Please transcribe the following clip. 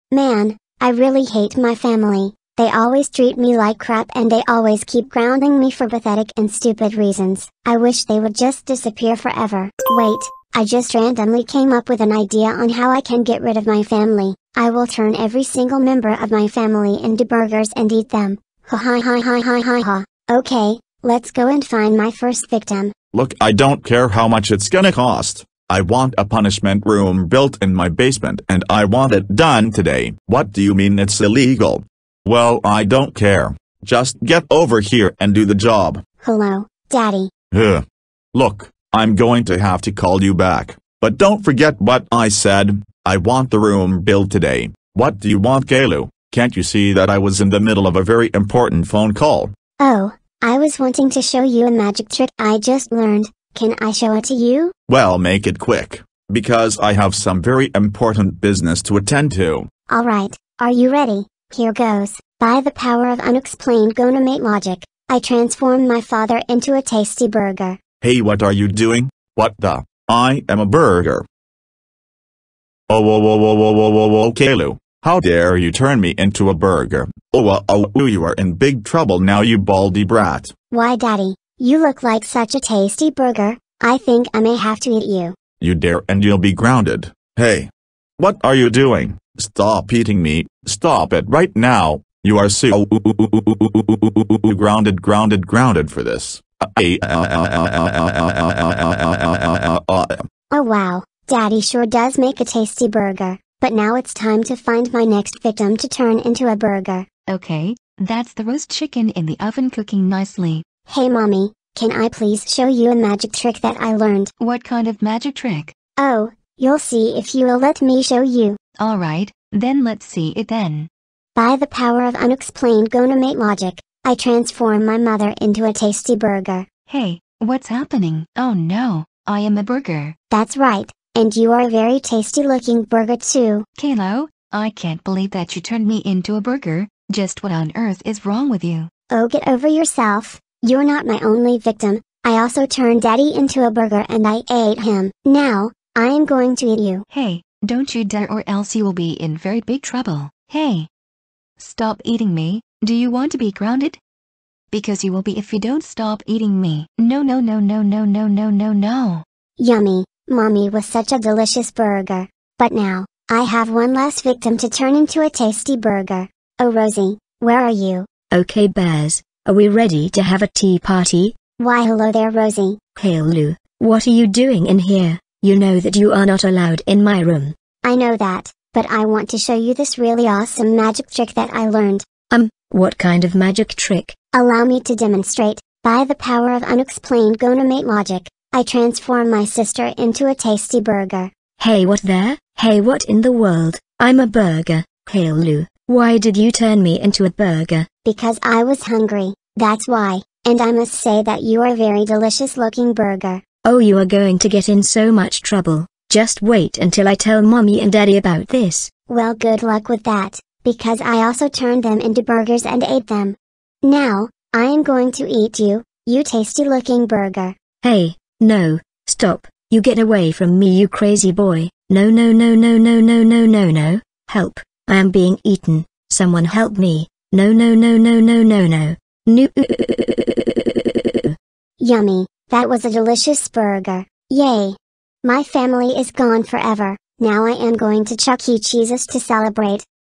Man, I really hate my family. They always treat me like crap and they always keep grounding me for pathetic and stupid reasons. I wish they would just disappear forever. Wait, I just randomly came up with an idea on how I can get rid of my family. I will turn every single member of my family into burgers and eat them. Ha ha ha ha ha ha ha. Okay, let's go and find my first victim. Look, I don't care how much it's gonna cost. I want a punishment room built in my basement and I want it done today. What do you mean it's illegal? Well, I don't care. Just get over here and do the job. Hello, Daddy. Ugh. Look, I'm going to have to call you back. But don't forget what I said. I want the room built today. What do you want, Caillou? Can't you see that I was in the middle of a very important phone call? Oh, I was wanting to show you a magic trick I just learned. Can I show it to you? Well, make it quick. Because I have some very important business to attend to. Alright, are you ready? Here goes. By the power of unexplained Gonamate logic, I transform my father into a tasty burger. Hey, what are you doing? What the? I am a burger. Oh, whoa, whoa, whoa, whoa, whoa, whoa, whoa, Caillou. How dare you turn me into a burger? Oh, you are in big trouble now, you baldy brat. Why, Daddy, you look like such a tasty burger, I think I may have to eat you. You dare and you'll be grounded. Hey. What are you doing? Stop eating me. Stop it right now. You are so grounded for this. Oh wow, Daddy sure does make a tasty burger, but now it's time to find my next victim to turn into a burger. Okay, that's the roast chicken in the oven cooking nicely. Hey Mommy, can I please show you a magic trick that I learned? What kind of magic trick? Oh, you'll see if you will let me show you. Alright, then let's see it then. By the power of unexplained Gonamate logic, I transform my mother into a tasty burger. Hey, what's happening? Oh no, I am a burger. That's right, and you are a very tasty looking burger too. Caillou, I can't believe that you turned me into a burger. Just what on earth is wrong with you? Oh, get over yourself. You're not my only victim. I also turned Daddy into a burger and I ate him. Now, I am going to eat you. Hey, don't you dare or else you will be in very big trouble. Hey! Stop eating me. Do you want to be grounded? Because you will be if you don't stop eating me. No no no no no no no no no. Yummy, Mommy was such a delicious burger. But now, I have one last victim to turn into a tasty burger. Oh Rosie, where are you? Okay Bears, are we ready to have a tea party? Why hello there Rosie. Caillou, what are you doing in here? You know that you are not allowed in my room. I know that, but I want to show you this really awesome magic trick that I learned. What kind of magic trick? Allow me to demonstrate. By the power of unexplained Gonamate logic, I transform my sister into a tasty burger. Hey what there? Hey what in the world? I'm a burger. Caillou, why did you turn me into a burger? Because I was hungry, that's why, and I must say that you are a very delicious looking burger. Oh, you are going to get in so much trouble. Just wait until I tell Mommy and Daddy about this. Well, good luck with that, because I also turned them into burgers and ate them. Now, I am going to eat you, you tasty looking burger. Hey, no, stop, you get away from me you crazy boy. No no no no no no no no no, help, I am being eaten, someone help me, no no no no no no no, no. Yummy, that was a delicious burger, yay. My family is gone forever, now I am going to Chuck E. Cheese's to celebrate.